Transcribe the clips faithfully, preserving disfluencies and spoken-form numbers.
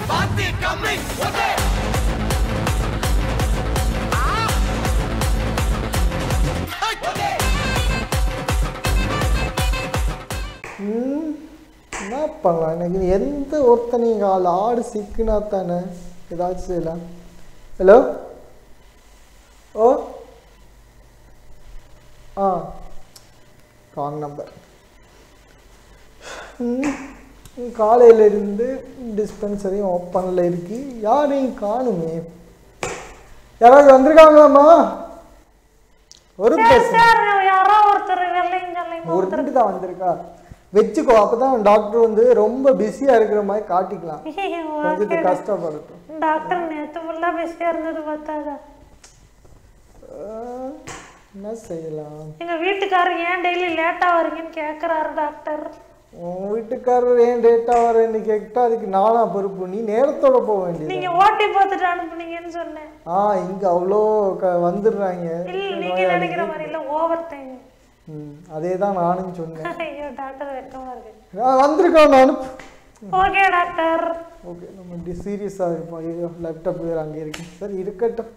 என்ன பண்ணலாம் எனக்கு எந்த ஒருத்தனையும் கால் ஆடு சிக்குனா தானே ஏதாச்சும் செய்யலாம். Hello oh ah wrong number. காலையிலேருந்து டிஸ்பென்சரியும் ஓப்பனில் இருக்கு, யாரையும் காணுமே. யாராவது வந்திருக்காங்களாம்மா? ஒரு ஒருத்தருக்கு தான் வந்திருக்கா, வச்சுக்கோ. அப்பதான் டாக்டர் வந்து ரொம்ப பிஸியா இருக்கிற மாதிரி காட்டிக்கலாம், கொஞ்சம் கஷ்டப்படட்டும். டாக்டர் நேத்து ஃபுல்லா பிஸியா இருந்தது பார்த்தாதா என்ன செய்யலாம். எங்க வீட்டுக்காரர் ஏன் டெய்லி லேட்டா வரீங்கன்னு கேக்குறாரு டாக்டர். உன் வீட்டுக்காரர் ஏன் லேட்டா வரேன்னு கேட்டா அதுக்கு நானா பொறுப்பு, நீ நேரத்தோட போக வேண்டியது. நீங்க ஓட்டி பார்த்துட்டு அனுப்புனீங்கன்னு சொன்னேன். ஆ இங்க அவ்வளோ வந்துடுறாங்க. நீங்க நினைக்கிற மாதிரி இல்ல, ஓவர் டைம். ம் அதே தான் நானும் சொன்னேன். ஐயோ டாக்டர் வெக்கமா இருக்கு. நான் வந்திருக்கேன் நான். Okay doctor. ஓகே நம்ம டி சீரியஸாக இருப்போம். ஐயோ லேப்டாப் வேறு அங்கே இருக்கு. சரி இருக்கட்டும்.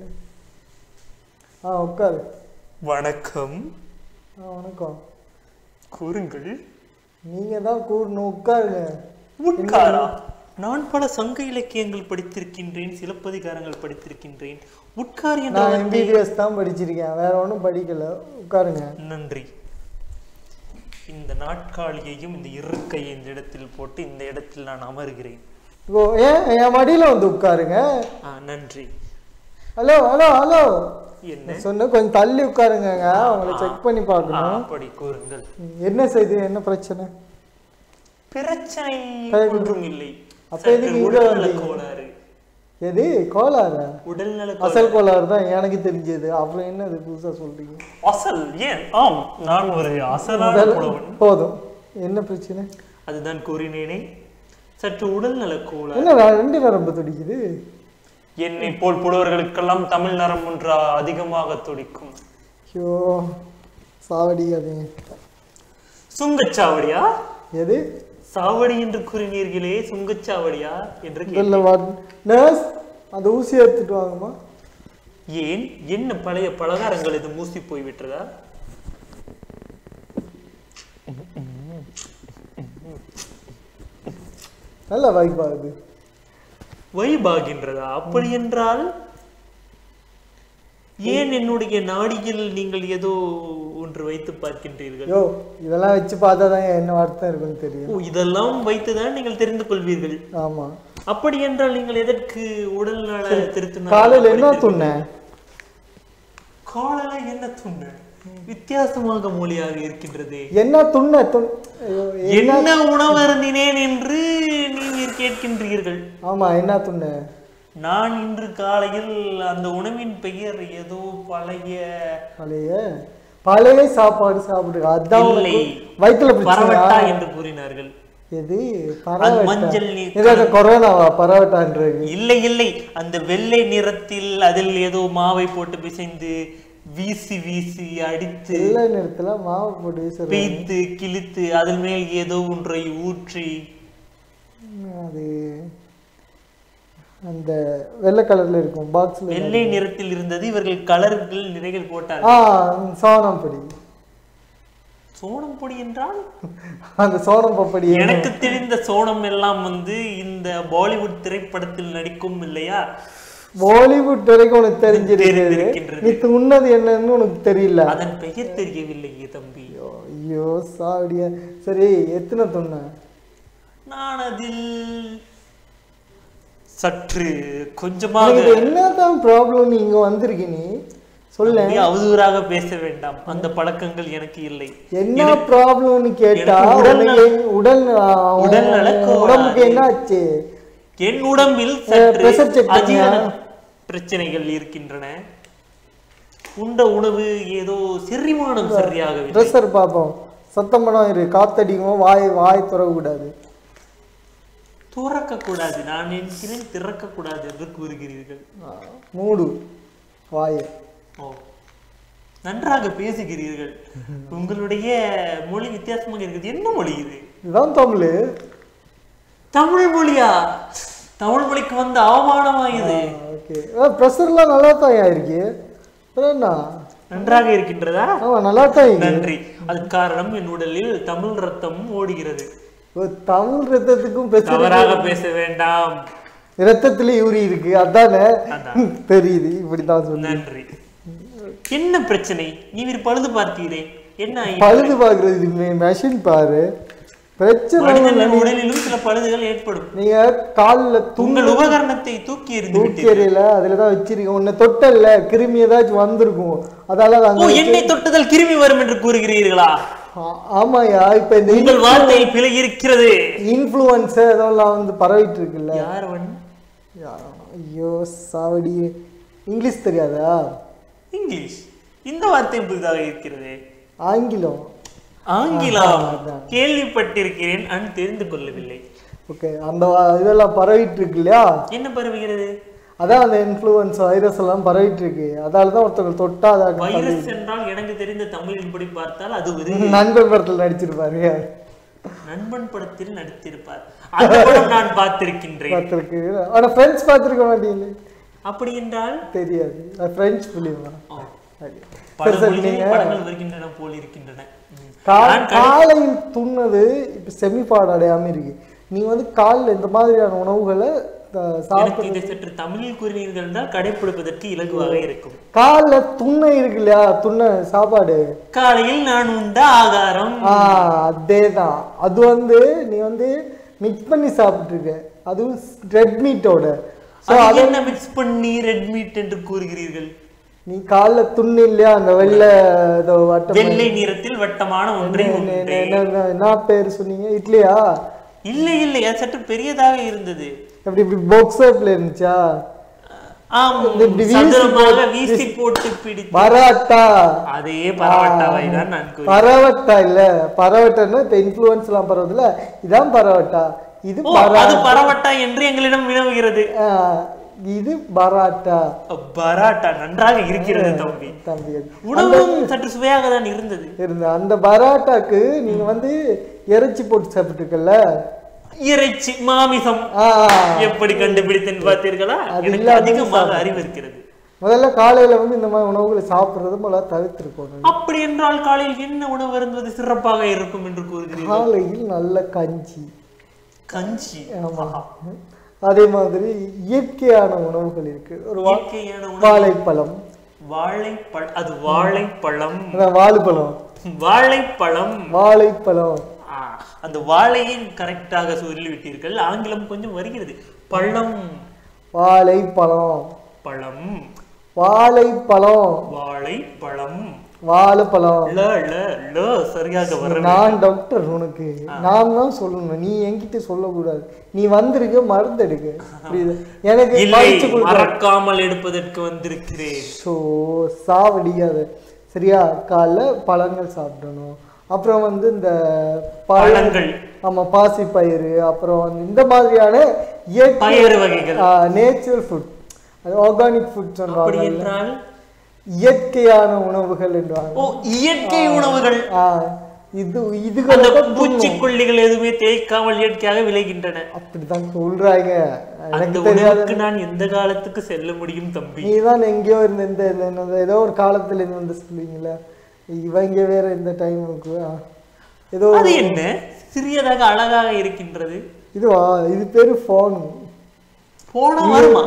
ஆ உட்காரு. வணக்கம். ஆ வணக்கம். கூறுங்கள். நீங்கள் தான் கூறணும், உட்காருங்க. உட்காரா? நான் பல சங்க இலக்கியங்கள் படித்திருக்கின்றேன், சிலப்பதிகாரங்கள் படித்திருக்கின்றேன். உட்கார் என்ற நான் எம்பிபிஎஸ் தான் படிச்சிருக்கேன், வேற ஒன்றும் படிக்கல. உட்காருங்க. நன்றி. இந்த நாட்காலியையும் இந்த இருக்கையை இந்த இடத்தில் போட்டு இந்த இடத்தில் நான் அமர்கிறேன். ஓ ஏன் என் மடியில் வந்து உட்காருங்க. ஆ நன்றி. ஹலோ ஹலோ ஹலோ என்ன சொன்ன, கொஞ்சம் தள்ளி உட்காருங்க, உங்களை செக் பண்ணி பார்க்கணும். அப்படி கூறுங்கள். என்ன செய்து, என்ன பிரச்சனை? பிரச்சனை ஒன்றும் இல்லை. அப்ப எதுக்கு உடல்நல கோளாறு? எது கோளாறு? உடல்நல அசல் கோளாறு தான் எனக்கு தெரிஞ்சது. அப்புறம் என்ன அது புதுசா சொல்றீங்க? அசல் ஏன்? ஆம், நான் ஒரு அசலான புலவன். போதும். என்ன பிரச்சனை? அதுதான் கூறினேனே, சற்று உடல்நல கோளாறு. என்ன ரெண்டு நரம்பு துடிக்குது? என்னை போல் புலவர்களுக்கெல்லாம் தமிழ் நரம் ஒன்றா அதிகமாக துடிக்கும். ஐயோ சாவடிக்காதீங்க. சுங்கச்சாவடியா? எது சாவடி என்று கூறினீர்களே, சுங்கச்சாவடியா என்று நர்ஸ் அந்த ஊசி எடுத்துட்டு வாங்கம்மா. ஏன், என்ன பழைய பலகாரங்கள் இது மூசி போய் விட்டதா? நல்ல வைபாகுது. வைபாகின்றதா? அப்படி என்றால் ஏன் என்னுடைய நாடியில் நீங்கள் ஏதோ ஒன்று வைத்து பார்க்கின்றீர்கள்? யோ இதெல்லாம் வச்சு பார்த்தாதான் என்ன அர்த்தம் இருக்குன்னு தெரியும். ஓ இதெல்லாம் வைத்துதான் நீங்கள் தெரிந்து கொள்வீர்கள். ஆமா. அப்படி என்றால் நீங்கள் எதற்கு உடல் நல திருத்தினார்? காலையில என்ன துண்ண? காலையில என்ன துண்ண? வித்தியாசமாக மொழியாக இருக்கின்றது. என்ன துண்ண? என்ன உணவு அருந்தினேன் என்று நீங்கள் கேட்கின்றீர்கள். ஆமா என்ன துண்ண? நான் இன்று காலையில் அந்த உணவின் பெயர் ஏதோ பழைய பழைய பழைய சாப்பாடு சாப்பிடுங்க. அதான் வயிற்றுல பரவட்டா என்று கூறினார்கள். எது மஞ்சள் கொரோனாவா பரவட்டான்றது? இல்லை இல்லை, அந்த வெள்ளை நிறத்தில் அதில் ஏதோ மாவை போட்டு பிசைந்து வீசி வீசி அடித்து வெள்ளை நிறத்துல மாவை போட்டு வீசி பீத்து கிழித்து அதில் மேல் ஏதோ ஒன்றை ஊற்றி, அது அந்த வெள்ளை கலர்ல இருக்கும் பாக்ஸ்ல. வெள்ளை நிறத்தில் இருந்தது. இவர்கள் கலர்கள் நிறைய போட்டார்கள். ஆ சோனம் பொடி. சோனம் பொடி என்றால் அந்த சோனம் பப்படி. எனக்கு தெரிந்த சோனம் எல்லாம் வந்து இந்த பாலிவுட் திரைப்படத்தில் நடிக்கும் இல்லையா? பாலிவுட் வரைக்கும் உனக்கு தெரிஞ்சிருக்கிறது. நீ உன்னது என்னன்னு உனக்கு தெரியல. அதன் பெயர் தெரியவில்லையே தம்பி. ஐயோ சாவடியா. சரி எத்தனை துண்ண? நான் அதில் சற்று கொஞ்சமாக. என்னதான் ப்ராப்ளம்? நீங்க வந்திருக்கீங்க சொல்ல. அவதூறாக பேச வேண்டாம், அந்த பழக்கங்கள் எனக்கு இல்லை. என்ன ப்ராப்ளம்னு கேட்டா உடல் உடல் உடம்புக்கு என்ன ஆச்சு? என் உடம்பில் பிரச்சனைகள் இருக்கின்றன. உண்ட உணவு ஏதோ செரிமானம் சரியாக. பிரஷர் பாப்போம். சத்தம் பண்ணா இரு, காத்தடிக்கும். வாய் வாய் துறக்கூடாது. துறக்க கூடாது. நான் நினைக்கிறேன் திறக்க கூடாது என்று கூறுகிறீர்கள். மூடு வாய. ஓ நன்றாக பேசுகிறீர்கள். உங்களுடைய மொழி வித்தியாசமாக இருக்குது. என்ன மொழி இது? இதுதான் தமிழ். தமிழ் மொழியா? தமிழ் மொழிக்கு வந்த அவமானமா இது? ஓகே, ப்ரெஷர்லாம் நல்லா தான் ஆயிருக்கு. என்ன நன்றாக இருக்கின்றதா? ஆமா நல்லா தான். நன்றி. அது காரணம் என் உடலில் தமிழ் ரத்தம் ஓடுகிறது. தமிழ் ரத்தத்துக்கும் தவறாக பேச வேண்டாம். ரத்தத்துல யூரி இருக்கு அதானே தெரியுது. இப்படிதான் சொல்ல. நன்றி. என்ன பிரச்சனை? நீ பழுது பார்த்தீரே, என்ன பழுது பாக்குறது? மெஷின் பாரு. பிரச்சனை உடலிலும் சில பழுதுகள் ஏற்படும். நீங்க கால்ல உங்கள் உபகரணத்தை தூக்கி எறிந்து தூக்கி எறியல, அதுலதான் வச்சிருக்கோம். உன்னை தொட்டல்ல கிருமி ஏதாச்சும் வந்திருக்கும், அதால என்னை தொட்டதால் கிருமி வரும் என்று கூறுகிறீர்களா? ஆமாயா, இப்ப இந்த உங்கள் வார்த்தை பிழை இருக்கிறது. இன்ஃப்ளூயன்சர் அதெல்லாம் வந்து பரவிட்டு இருக்குல்ல. யாரவன்? ஐயோ சாவடி, இங்கிலீஷ் தெரியாதா? இங்கிலீஷ் இந்த வார்த்தை புதிதாக இருக்கிறது. ஆங்கிலம் ஆங்கிலம் கேள்விப்பட்டிருக்கிறேன், நான் தெரிந்து கொள்ளவில்லை. ஓகே, அந்த இதெல்லாம் பரவிட்டு இருக்கு இல்லையா? என்ன பரவுகிறது? அதான் அந்த இன்ஃப்ளூயன்ஸ் வைரஸ் எல்லாம் பரவிட்டு இருக்கு. அதாலதான் ஒருத்தவங்க தொட்டா வைரஸ் என்றால் எனக்கு தெரிந்த தமிழின் படி பார்த்தால் அது நண்பன் படத்தில் நடிச்சிருப்பாரு. நண்பன் படத்தில் நடித்திருப்பார். அந்த படம் நான் பார்த்திருக்கின்றேன். பார்த்திருக்கு. ஆனா ஃப்ரெண்ட்ஸ் பார்த்திருக்க மாட்டீங்களே. அப்படி என்றால் தெரியாது. ஃப்ரெண்ட்ஸ் புலிமா படங்கள் வருகின்றன போல் இருக்கின்றன. காலையில் துண்ணது இப்ப செமிபாடு அடையாம இருக்கு. நீங்க வந்து காலைல இந்த மாதிரியான உணவுகளை இதை சற்று தமிழில் கூறினீர்கள் என்றால் கடைப்பிடிப்பதற்கு இலகுவாக இருக்கும். காலைல துண்ணை இருக்கு இல்லையா, துண்ண சாப்பாடு காலையில் நான் உண்ட ஆகாரம். ஆஹ் அதேதான். அது வந்து நீ வந்து மிக்ஸ் பண்ணி சாப்பிட்டு இருக்க, அதுவும் ரெட் மீட்டோட. என்ன மிக்ஸ் பண்ணி ரெட் மீட் என்று கூறுகிறீர்கள்? நீ காலைல துண்ணு இல்லையா, அந்த வெள்ளை வெள்ளை நிறத்தில் வட்டமான ஒன்றை. என்ன பேர் சொன்னீங்க? இட்லியா? இல்லை இல்லை, அது சற்று பெரியதாக இருந்தது. அப்படி இப்படி பாக்ஸ் ஷேப்ல இருந்துச்சா? வீசி போட்டு பிடி பரோட்டா. அதே பரோட்டாவை தான் நான் கூறுகிறேன். பரோட்டா இல்ல, பரோட்டான்னா இப்ப இன்ஃப்ளூயன்ஸ் எல்லாம் பரவதுல, இதான் பரோட்டா. இது பரோட்டா என்று எங்களிடம் வினவுகிறது. இது பரோட்டா. பரோட்டா நன்றாக இருக்கிறது தம்பி. தம்பி உணவும் சற்று சுவையாக தான் இருந்தது. இருந்த அந்த பரோட்டாக்கு நீங்க வந்து இறைச்சி போட்டு சாப்பிட்டுருக்கல. இறைச்சி மாமிசம் எப்படி கண்டுபிடித்தேன்னு பார்த்தீர்களா? எனக்கு அதிகமாக அறிவு இருக்கிறது. முதல்ல காலையில வந்து இந்த மாதிரி உணவுகளை சாப்பிடுறது முதல்ல தவிர்த்திருக்கணும். அப்படி என்றால் காலையில் என்ன உணவு இருந்தது சிறப்பாக இருக்கும் என்று கூறுகிறீர்கள்? காலையில் நல்ல கஞ்சி. கஞ்சி. ஆமா. அதே மாதிரி இயற்கையான உணவுகள் இருக்கு. ஒரு வாழைப்பழம். வாழைப்பழம் அது வாழைப்பழம். வாழைப்பழம் வாழைப்பழம் வாழைப்பழம் அந்த வாழையை கரெக்டாக சொல்லிவிட்டீர்கள். ஆங்கிலம் கொஞ்சம் வருகிறது. பழம். வாழைப்பழம். பழம். வாழைப்பழம். வாழைப்பழம். வாழைப்பழம். சரியாக வர. நான் டாக்டர், உனக்கு நான் தான் சொல்லணும், நீ என்கிட்ட சொல்லக்கூடாது. நீ வந்திருக்க மருந்து எடுக்க. எனக்கு மறக்காமல் எடுப்பதற்கு வந்திருக்கிறேன். ஸோ சாவடிக்காத சரியா? காலைல பழங்கள் சாப்பிடணும். அப்புறம் வந்து இந்த பழங்கள், ஆமா பாசி பயிறு, அப்புறம் வந்து இந்த மாதிரியான பயிறு வகைகள், நேச்சுரல் ஃபுட், அது ஆர்கானிக் ஃபுட் சொல்றாங்க. இயற்கையான உணவுகள் என்றாங்க. ஓ, இயற்கை உணவுகள். இது இதுகள் பூச்சிக்கொல்லிகள் எதுவுமே தேய்க்காமல் இயற்கையாக விளைகின்றன. அப்படிதான் சொல்றாங்க. அந்த உணவுக்கு நான் எந்த காலத்துக்கு செல்ல முடியும் தம்பி? நீதான் எங்கேயோ இருந்த இந்த ஏதோ ஒரு காலத்துல இருந்து வந்து சொல்லுவீங்களா, இவங்க வேற இந்த டைமுக்கு ஏதோ. அது என்ன சிறியதாக அழகாக இருக்கின்றது? இதுவா? இது பேரு போன். போனா வருமா?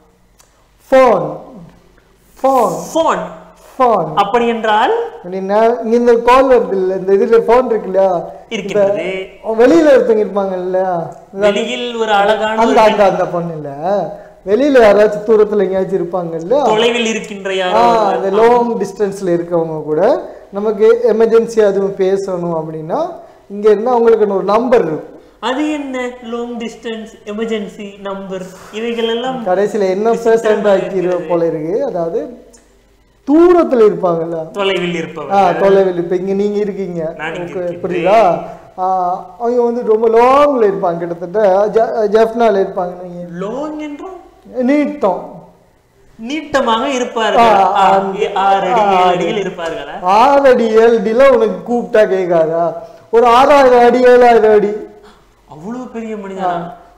Phone phone phone phone. அப்படி என்றால் இந்த கால் வருது இல்ல, இந்த இதுல போன் இருக்கு இல்லையா, இருக்கிறது. வெளியில ஒருத்தங்க இருப்பாங்க இல்லையா, வெளியில் ஒரு அழகான அந்த அந்த அந்த பொண்ணு இல்ல, வெளியில யாராச்சும் தூரத்துல எங்கேயாச்சும் இருப்பாங்க இல்ல, தொலைவில் இருக்கின்ற யாரோ, அந்த லாங் டிஸ்டன்ஸ்ல இருக்கவங்க கூட நமக்கு எமர்ஜென்சி அதுவும் பேசணும் அப்படின்னா இங்க இருந்தா அவங்களுக்கு ஒரு நம்பர் இருக்கும். அது என்ன லாங் டிஸ்டன்ஸ் எமர்ஜென்சி நம்பர்? இவைகள் எல்லாம் கடைசியில என்ன பேசண்ட் ஆக்கிற போல இருக்கு. அதாவது தூரத்துல இருப்பாங்கல்ல, தொலைவில் இருப்பாங்க. தொலைவில் இப்ப இங்க நீங்க இருக்கீங்க, புரியுதா? அவங்க வந்து ரொம்ப லாங்ல இருப்பாங்க, கிட்டத்தட்ட ஜெஃப்னால இருப்பாங்க. நீங்க லாங் என்றால் நீட்டம், நீட்டமாக இருப்பார்கள். ஆறு அடியில் இருப்பார்கள். ஆறு அடி ஏழு அடியில உனக்கு கூப்பிட்டா கேட்காதா? ஒரு ஆறாயிரம் அடி ஏழாயிரம் அடி அவ்வளவு பெரிய மனிதனா?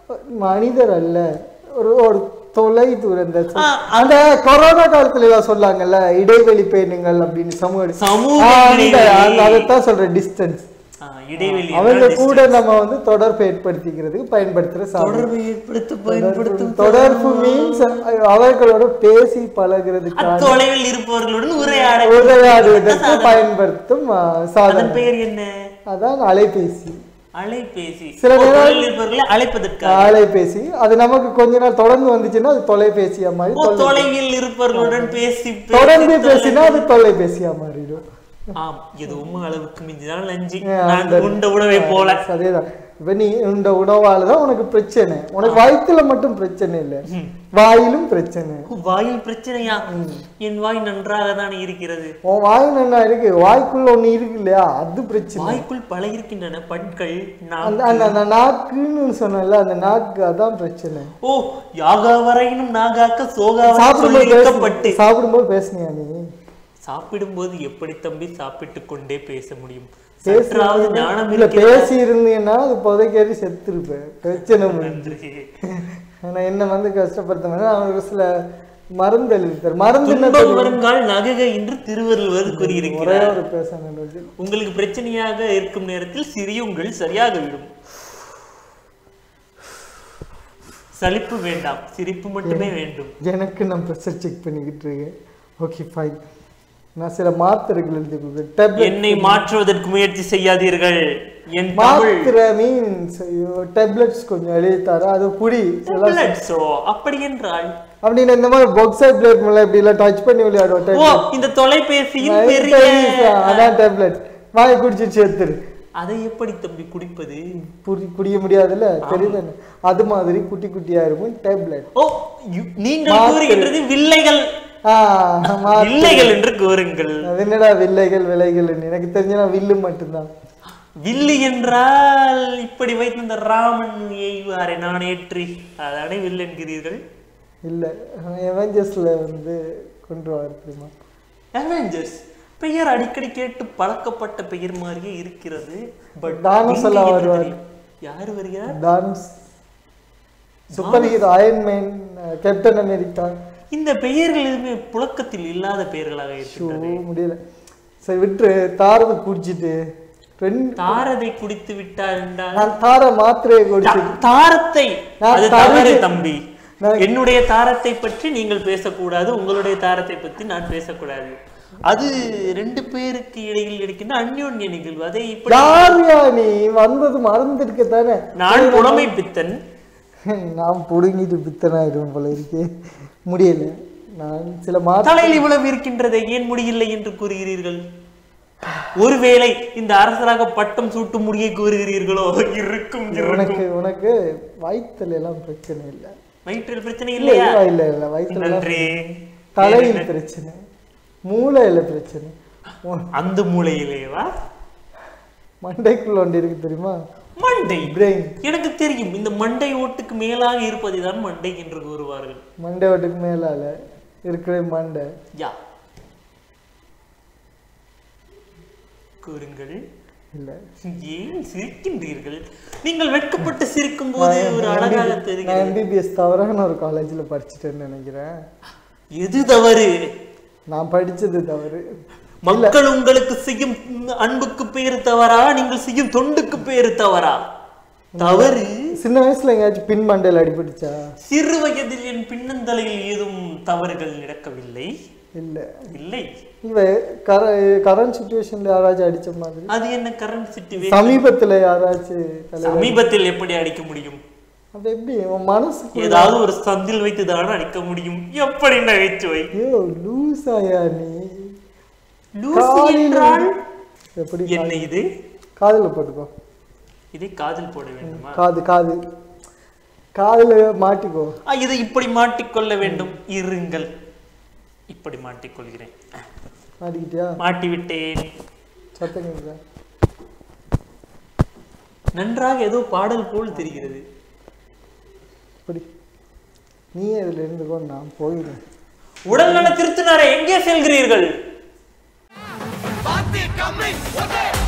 மனிதர் அல்ல, ஒரு ஒரு தொலை தூரம். அந்த கொரோனா காலத்துல எல்லாம் சொல்லாங்கல்ல இடைவெளி பேணுங்கள் அப்படின்னு, சமூக சமூக அதைத்தான் சொல்றேன், டிஸ்டன்ஸ். இடைவெளி அவங்க கூட நம்ம வந்து தொடர்பு ஏற்படுத்திக்கிறதுக்கு பயன்படுத்துற தொடர்பு ஏற்படுத்த பயன்படுத்தும் தொடர்பு மீன்ஸ் அவர்களோட பேசி பழகிறதுக்காக, தொலைவில் இருப்பவர்களுடன் உரையாட உரையாடுவதற்கு பயன்படுத்தும் சாதனம். பெயர் என்ன? அதான் அலைபேசி. அலைபேசி. சில நேரம் இருப்பவர்களை அழைப்பதற்கு அலைபேசி. அது நமக்கு கொஞ்ச நாள் தொடர்ந்து வந்துச்சுன்னா அது தொலைபேசியா மாறி, தொலைவில் இருப்பவர்களுடன் பேசி தொடர்ந்து பேசினா அது தொலைபேசியா மாறிடும். ஆம், எதுவும் அளவுக்கு மிஞ்சினால் நஞ்சு. நான் உண்ட உணவை போல. அதேதான். இப்ப நீ உண்ட உணவாலதான் உனக்கு பிரச்சனை. உனக்கு வயிற்றுல மட்டும் பிரச்சனை இல்லை, வாயிலும் பிரச்சனை. வாயில் பிரச்சனையா? என் வாய் நன்றாக தானே இருக்கிறது. உன் வாய் நல்லா இருக்கு, வாய்க்குள்ள ஒண்ணு இருக்கு இல்லையா, அது பிரச்சனை. வாய்க்குள் பல இருக்கின்றன, பற்கள். அந்த நாக்குன்னு சொன்னல, அந்த நாக்கு அதான் பிரச்சனை. ஓ, யாகா வரையினும் நாகாக்க சோகா சாப்பிடும்போது சாப்பிடும்போது பேசுனியா நீ? சாப்பிடும்போது எப்படி தம்பி சாப்பிட்டு கொண்டே பேச முடியும்? ஞானம் இல்ல, பேசி இருந்தீங்கன்னா அது புதைக்கேறி செத்துருப்பேன். பிரச்சனை ஆனா என்ன வந்து கஷ்டப்படுத்த அவனுக்கு சில மருந்து எழுதித்தார். மருந்து வருங்கால் நகை என்று திருவள்ளுவர் கூறியிருக்கிறார். ஒரு பேசணும். உங்களுக்கு பிரச்சனையாக இருக்கும் நேரத்தில் சிரியுங்கள், சரியாக விடும். சலிப்பு வேண்டாம், சிரிப்பு மட்டுமே வேண்டும். எனக்கு நான் ப்ரெஷர் செக் பண்ணிக்கிட்டு இருக்கேன். Okay fine. நான் சில மாத்திரைகள் எழுதி கொடுக்குறேன். என்னை மாற்றுவதற்கு முயற்சி செய்யாதீர்கள். என் மாத்திரை மீன்ஸ் டேப்லெட்ஸ் கொஞ்சம் எழுதித்தாரு, அது புடி. அப்படி என்றால் அப்படின்னு இந்த மாதிரி பாக்ஸை பிளேட் மேல இப்படி எல்லாம் டச் பண்ணி விளையாடுவோம். ஓ, இந்த தொலைபேசியின் பெரிய அதான் டேப்லெட். வாங்கி குடிச்சு சேர்த்துரு. அதை எப்படி தம்பி குடிப்பது? குடிக்க முடியாதுல்ல, தெரியுது. அது மாதிரி குட்டி குட்டியா இருக்கும் டேப்லெட். ஓ, நீங்கள் கூறுகின்றது வில்லைகள். வில்லைகள் என்று கூறுங்கள். அது என்னடா வில்லைகள் விலைகள்? எனக்கு தெரிஞ்சா வில்லு மட்டும்தான். வில்லு என்றால் இப்படி வைத்து இந்த ராமன் எய்வாரை நான் ஏற்றி அதானே வில் என்கிறீர்கள்? இல்ல, அவெஞ்சர்ஸ்ல வந்து கொண்டு வர தெரியுமா? அவெஞ்சர்ஸ் பெயர் அடிக்கடி கேட்டு பழக்கப்பட்ட பெயர் மாதிரியே இருக்கிறது. பட் டானஸ் எல்லாம் வருவார். யாரு வருகிறார்? Thanos, superhero, Iron Man, Captain America. இந்த பெயர்கள் எதுவுமே புழக்கத்தில் இல்லாத பெயர்களாக இருக்கின்றன. முடியல. சரி விட்டு தாரதை குடிச்சிட்டு தாரதை குடித்து விட்டார் என்றால் நான் தார மாத்திரையை குடிச்சு தாரத்தை அது தவறு தம்பி. என்னுடைய தாரத்தை பற்றி நீங்கள் பேசக்கூடாது, உங்களுடைய தாரத்தை பற்றி நான் பேசக்கூடாது. அது ரெண்டு பேருக்கு இடையில் இருக்கின்ற அந்யோன்ய நிகழ்வு. அதை இப்படி நீ வந்தது மறந்துருக்க தானே. நான் புலமை பித்தன். நான் புடுங்கிட்டு பித்தனாயிடும் போல இருக்கே. முடியல. நான் சில தலையில் இவ்வளவு இருக்கின்றதை ஏன் முடியலை என்று கூறுகிறீர்கள்? ஒருவேளை இந்த அரசராக பட்டம் சூட்டும் முடியை கூறுகிறீர்களோ? இருக்கும். உனக்கு உனக்கு வயிற்றுல எல்லாம் பிரச்சனை இல்லை. வயிற்றில் பிரச்சனை இல்லையா? இல்ல இல்ல, வயிற்றுல தலையில் பிரச்சனை, மூளையில பிரச்சனை. அந்த மூளையிலேவா? மண்டைக்குள்ள ஒன்று இருக்கு தெரியுமா? மண்டை பிரெயின். எனக்கு தெரியும். இந்த மண்டை ஓட்டுக்கு மேலாக இருப்பதை தான் மண்டை என்று கூறுவார்கள். மண்டை ஓட்டுக்கு மேலால இருக்கிற மண்டை. யா, கூறுங்கள். இல்ல, ஏன் சிரிக்கின்றீர்கள்? நீங்கள் வெட்கப்பட்டு சிரிக்கும் போது ஒரு அழகாக தெரிகிறது. எம்பிபிஎஸ் தவறான ஒரு காலேஜ்ல படிச்சுட்டேன்னு நினைக்கிறேன். எது தவறு? நான் படிச்சது தவறு. மக்கள் உங்களுக்கு செய்யும் அன்புக்கு பேரு தவறா, நீங்கள் செய்யும் தொண்டுக்கு பேரு தவறா? தவறு. சின்ன வயசுல எங்கேயாச்சும் பின் மண்டையில் அடிபட்டுச்சா? சிறு வயதில் என் பின்னந்தலையில் ஏதும் தவறுகள் நடக்கவில்லை. இல்ல இல்லை. இவ கரண்ட் சிச்சுவேஷன்ல யாராச்சும் அடிச்ச மாதிரி. அது என்ன கரண்ட் சிச்சுவேஷன்? சமீபத்துல யாராச்சும். சமீபத்தில் எப்படி அடிக்க முடியும்? அது எப்படி மனசு ஏதாவது ஒரு சந்தில் வைத்து தானே அடிக்க முடியும். எப்படி நகைச்சுவை? ஐயோ லூசாயா நீ? லூசி என்றால் எப்படி? என்ன இது? காதுல போட்டுக்கோ. இதை காதில் போட வேண்டுமா? காது காது காதுல மாட்டிக்கோ. இதை இப்படி மாட்டிக்கொள்ள வேண்டும். இருங்கள், இப்படி மாட்டிக்கொள்கிறேன். மாட்டிக்கிட்டியா? மாட்டி விட்டேன். சத்தங்க. நன்றாக ஏதோ பாடல் போல் தெரிகிறது. இப்படி நீ இதுல இருந்துக்கோ, நான் போயிடுறேன். உடல் நல திருத்தினாரே, எங்கே செல்கிறீர்கள்?